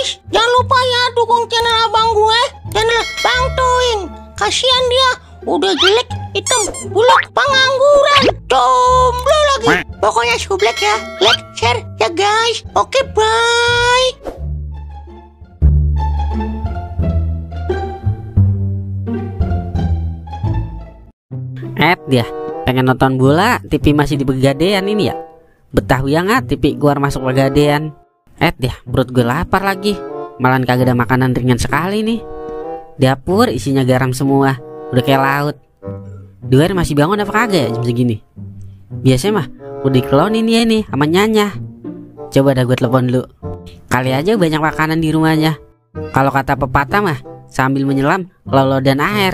guys, jangan lupa ya dukung channel abang gue, channel Bang Toing. Kasihan dia, udah jelek, hitam, buluk, pengangguran, jomblo lagi. Pokoknya sublek ya, like, share ya guys. Oke, bye. Dia pengen nonton bola, TV masih di Pegadaian ini ya. Betah banget TV keluar masuk Pegadaian. Dia perut gue lapar lagi. Malahan kagak ada makanan ringan sekali nih. Dapur isinya garam semua, udah kayak laut. Duer masih bangun apa kagak ya jam segini? Biasanya mah udah dikelonin ya nih sama Nyanya. Coba dah gue telepon dulu. Kali aja banyak makanan di rumahnya. Kalau kata pepatah mah sambil menyelam lolo dan air.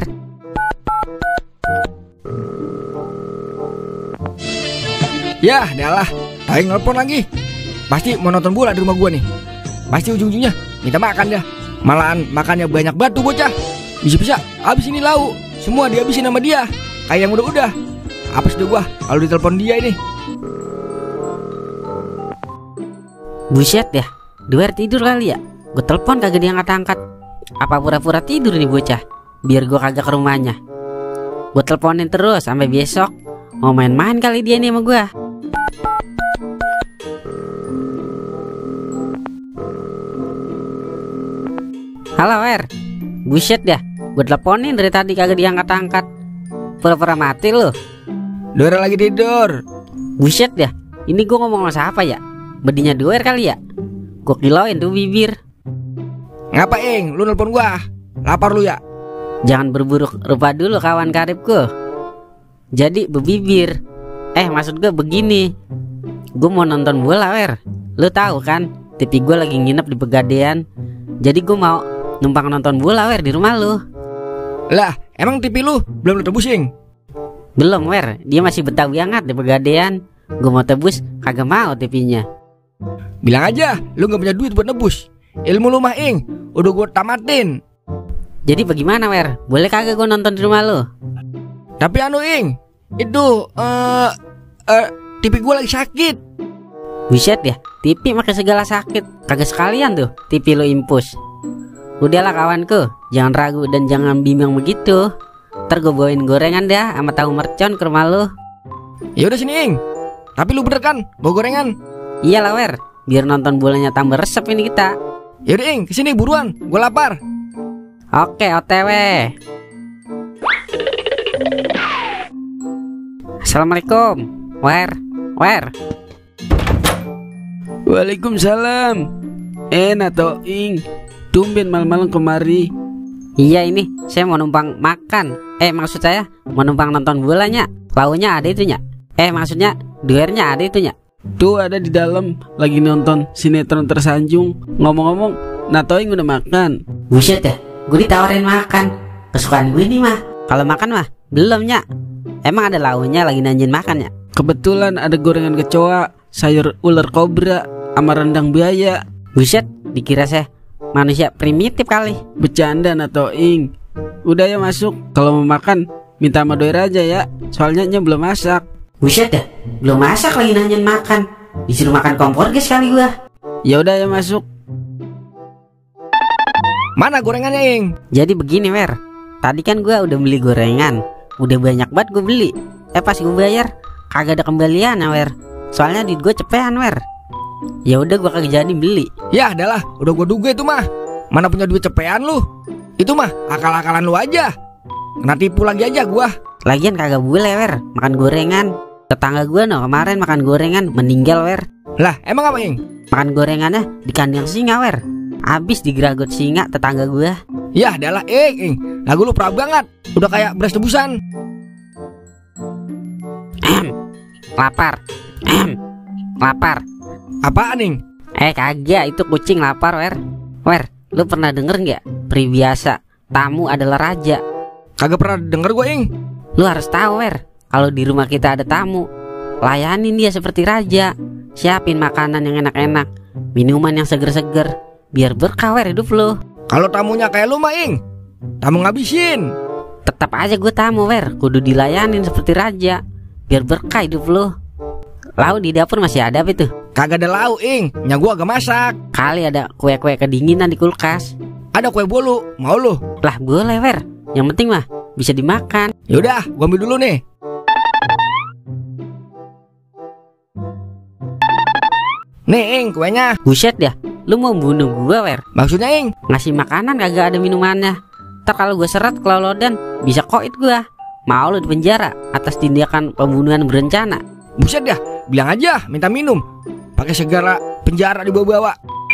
Ya, adalah. Toing nelpon lagi. Pasti mau nonton bola di rumah gua nih. Pasti ujung-ujungnya minta makan dah. Malahan makannya banyak batu bocah. Bisa-bisa habis ini lauk. Semua dihabisin sama dia. Kayak yang udah-udah. Apa sih gua kalau ditelepon dia ini? Buset ya, Duer tidur kali ya. Gue telepon kagak diangkat-angkat. Apa pura-pura tidur nih bocah? Biar gua kagak ke rumahnya. Gue teleponin terus sampai besok. Mau main-main kali dia nih sama gua. Halo Wer. Buset dah, gue teleponin dari tadi kagak diangkat-angkat. Pura-pura mati lu. Duer lagi tidur. Buset dah, ini gue ngomong sama siapa ya? Bedinya Duer kali ya? Gue kilauin tuh bibir. Ngapain lu nelpon gua? Lapar lu ya? Jangan berburuk rupa dulu kawan karibku. Jadi bebibir. Maksud gue begini. Gue mau nonton bola Wer. Lu tahu kan, TV gue lagi nginep di Pegadaian. Jadi gue mau numpang nonton bola Wer di rumah lu. Lah, emang TV lu belum tebusin? Belum Wer, dia masih betah banget di Pegadaian. Gue mau tebus, kagak mau TV-nya. Bilang aja, lu gak punya duit buat nebus. Ilmu lu mah Ing, udah gue tamatin. Jadi bagaimana Wer? Boleh kagak gue nonton di rumah lu? Tapi anu Ing, itu TV gue lagi sakit. Buset ya, TV makai segala sakit. Kagak sekalian tuh TV lu impus. Udahlah kawanku, jangan ragu dan jangan bimbang begitu. Ntar gue bawain gorengan dah sama tahu mercon ke rumah lu. Ya udah sini Ing. Tapi lu bener kan bawa gorengan? Iyalah Wer, biar nonton bolanya tambah resep ini kita. Ya udah Ing, kesini buruan, gue lapar. Oke, OTW. Assalamualaikum. Wer. Waalaikumsalam. Toing, tumben malam-malam kemari. Iya ini, saya mau numpang makan. Maksud saya mau numpang nonton bolanya. Launya ada itunya. Maksudnya Duernya ada itunya. Tuh ada di dalam lagi nonton sinetron tersanjung. Ngomong-ngomong, Toing udah makan. Buset ya, gue ditawarin makan. Kesukaan gue nih mah. Kalau makan mah belum Nya. Emang ada launya lagi nanyain makan ya? Kebetulan ada gorengan kecoa, sayur ular kobra, sama rendang buaya. Buset, dikira saya manusia primitif kali. Bercanda Toing. Udah ya masuk. Kalau mau makan minta sama Doer aja ya. Soalnya Nya belum masak. Buset dah, belum masak lagi nanyain makan. Disuruh makan kompor guys kali gua. Ya udah ya masuk. Mana gorengannya Ing? Jadi begini Wer, tadi kan gua udah beli gorengan. Udah banyak banget gue beli. Pas gue bayar kagak ada kembalian Wer. Soalnya duit gue cepean Wer. Ya udah gue kagak jadi beli. Ya adalah, udah gue duga itu mah. Mana punya duit cepean lu? Itu mah akal-akalan lu aja. Kena tipu lagi aja gua. Lagian kagak boleh Wer makan gorengan. Tetangga gue kemarin makan gorengan meninggal Wer. Lah emang apa Ing? Makan gorengannya di kandang singa Wer. Abis digeragot singa tetangga gue. Ya adalah Ing, lagu lu prabu banget. Udah kayak beras tebusan. Lapar. Lapar. Apaan Ing? Kagak, itu kucing lapar Wer, lu pernah denger nggak? Peribahasa tamu adalah raja. Kagak pernah denger gue Ing. Lu harus tahu Wer, kalau di rumah kita ada tamu, layanin dia seperti raja. Siapin makanan yang enak-enak, minuman yang seger-seger, biar berkah Wer hidup lu. Kalau tamunya kayak lu mah Ing, tamu ngabisin. Tetap aja gue tamu Wer, kudu dilayanin seperti raja, biar berkah hidup lu. Lalu di dapur masih ada apa itu? Kagak ada lauk, Ing. Nya gua agak masak. Kali ada kue-kue kedinginan di kulkas. Ada kue bolu, mau lu? Lah boleh wer, yang penting mah bisa dimakan. Yaudah, gua ambil dulu nih. Nih, Ing, kuenya. Buset dah, lu mau bunuh gua wer? Maksudnya, Ing? Ngasih makanan kagak ada minumannya. Ntar kalau gua seret kelolodan bisa koit gua. Mau lu di penjara atas tindakan pembunuhan berencana. Buset dah, bilang aja minta minum. Pakai segala penjara dibawa-bawa.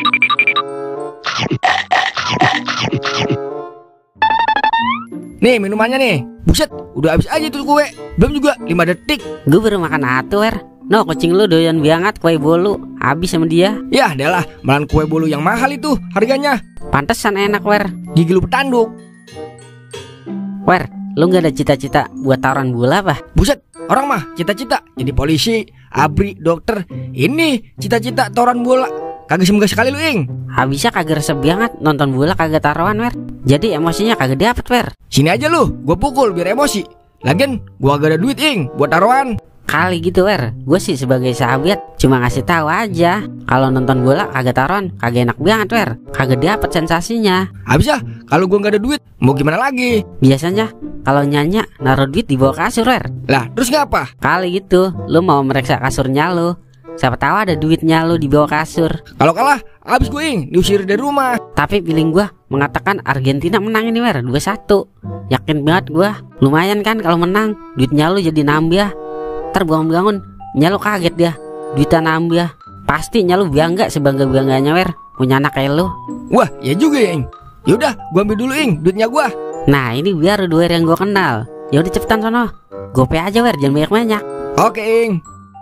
Nih minumannya nih. Buset, udah habis aja tuh kue. Belum juga 5 detik. Gue baru makan atu wer. No, kucing lu doyan banget kue bolu. Habis sama dia. Yah, adalah malan kue bolu yang mahal itu harganya. Pantesan enak wer. Gigi lu petanduk. Wer, lu gak ada cita-cita buat tawaran bola apa? Buset, orang mah cita-cita jadi polisi, abri, dokter. Ini cita-cita tawaran bola. Kagak semoga sekali lu, Ing. Habisnya kagak resep banget nonton bola kagak taruhan wer. Jadi emosinya kagak dapet wer. Sini aja lu, gua pukul biar emosi. Lagian gua gak ada duit, Ing, buat taruhan. Kali gitu wer. Gue sih sebagai sahabat cuma ngasih tahu aja. Kalau nonton bola kagak taruhan kagak enak banget wer. Kagak dapet sensasinya. Habis ya, kalau gua gak ada duit, mau gimana lagi? Biasanya kalau nyanyi naruh duit di bawah kasur wer. Lah, terus ngapa? Kali gitu, lu mau mereksa kasurnya lu. Siapa tahu ada duitnya lu di bawah kasur. Kalau kalah, habis gue, Ing, diusir dari rumah. Tapi feeling gua mengatakan Argentina menang ini wer 2-1. Yakin banget gua. Lumayan kan kalau menang, duitnya lu jadi nambah. Ntar bangun-bangun nyalo kaget dia, duitnya nambah. Pasti nyalo bangga sebangga-bangganya wer punya anak kayak lu. Wah, ya juga ya, Ing. Yaudah, gua ambil dulu, Ing, duitnya gua. Nah ini biar dua yang gua kenal. Ya udah cepetan sono. Gope aja wer, jangan banyak-banyak. Oke, Ing.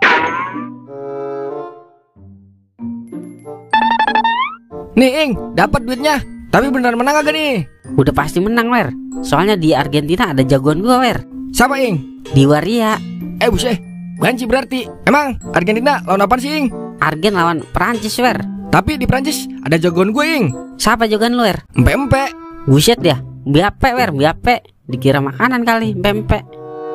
Nih, Ing, dapat duitnya. Tapi beneran menang agak nih? Udah pasti menang wer. Soalnya di Argentina ada jagoan gua wer. Siapa, Ing? Di Waria. Buset, banci berarti. Emang Argentina lawan apaan sih, Ing? Argen lawan Perancis wer. Tapi di Prancis ada jagoan gue, Ing. Siapa jagoan lu wer? Empe-empe. Buset ya, Mbappe wer, Mbappe. Dikira makanan kali, Mbappe.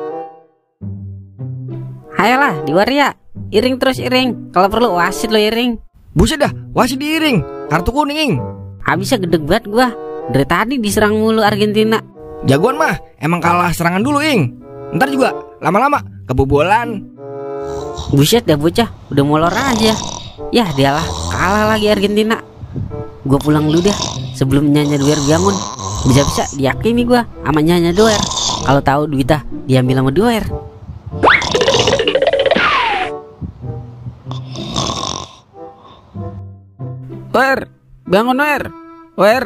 Ayolah di Waria. Iring terus iring. Kalau perlu wasit lo iring. Buset dah, wasit diiring. Kartu kuning, Ing. Habisnya gede banget gua. Dari tadi diserang mulu Argentina. Jagoan mah emang kalah serangan dulu, Ing. Ntar juga lama-lama kebobolan. Buset dah bocah, udah molor aja. Yah dialah, kalah lagi Argentina. Gua pulang dulu deh sebelum Nyanya Doer bangun. Bisa-bisa diyakini gua sama Nyanya Doer. Kalau tahu duitnya diambil sama Doer. Wer, bangun wer. Wer,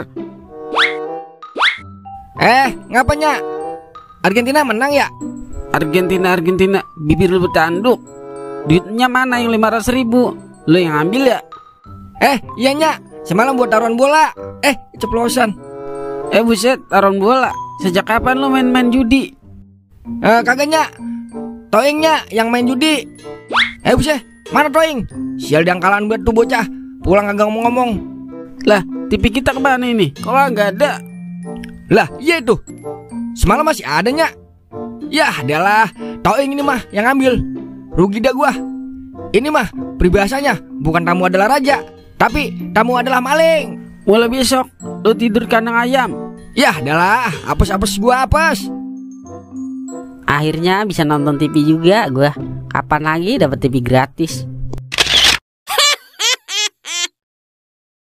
Ngapanya? Argentina menang ya? Argentina, bibir lu bertanduk. Duitnya mana yang 500.000? Lu yang ambil ya? Iya, Nya. Semalam buat taruhan bola. Ceplosan. Buset, taruhan bola. Sejak kapan lu main-main judi? Kagak, Nya. Toingnya yang main judi. Buset, mana Toing? Sial diangkalan buat tuh bocah. Pulang kagak ngomong-ngomong. Lah, TV kita kemana ini? Kalau nggak ada. Lah, iya itu. Semalam masih ada, Nya. Yah, adalah Toing ini mah yang ambil. Rugi dah gua. Ini mah peribahasanya bukan tamu adalah raja, tapi tamu adalah maling. Mulai besok lu tidur kandang ayam. Yah, adalah apes-apes gua apes. Akhirnya bisa nonton TV juga gua. Kapan lagi dapat TV gratis?